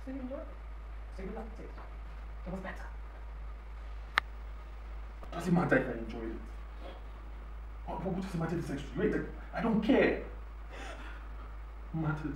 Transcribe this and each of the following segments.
So you enjoyed it. So you liked it. It was better. Does it matter if I enjoy it? What does it matter if it's extra? I don't care. It matters.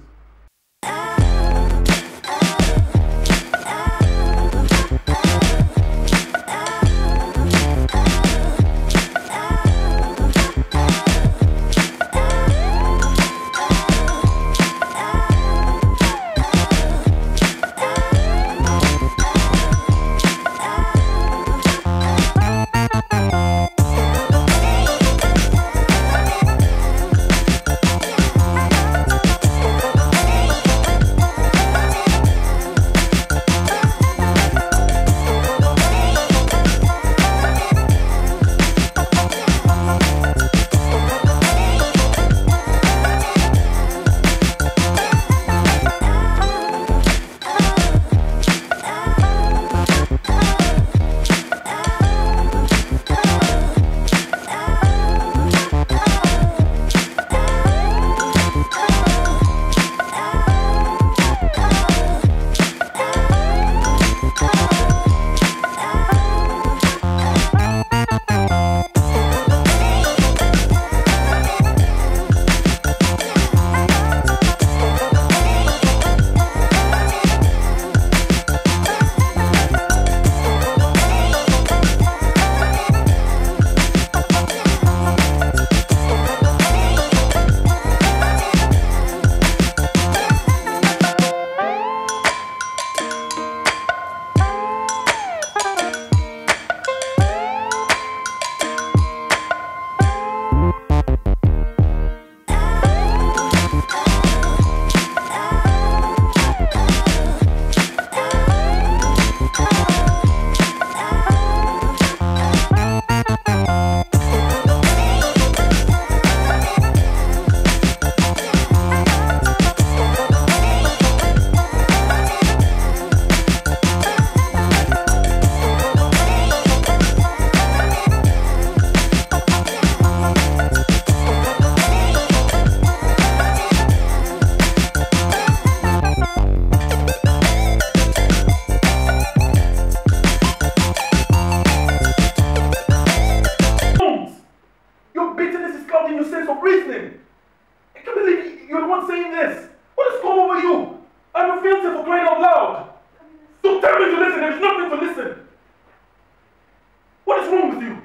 What is wrong with you?